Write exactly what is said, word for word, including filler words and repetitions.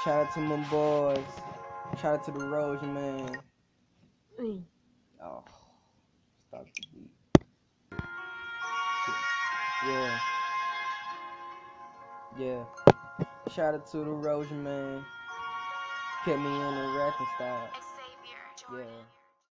Shout out to my boys. Shout out to the Roja, man. Mm. Oh, stop the beat. Yeah. Yeah. Shout out to the Roja, man. Kept me on the rapping style. Yeah.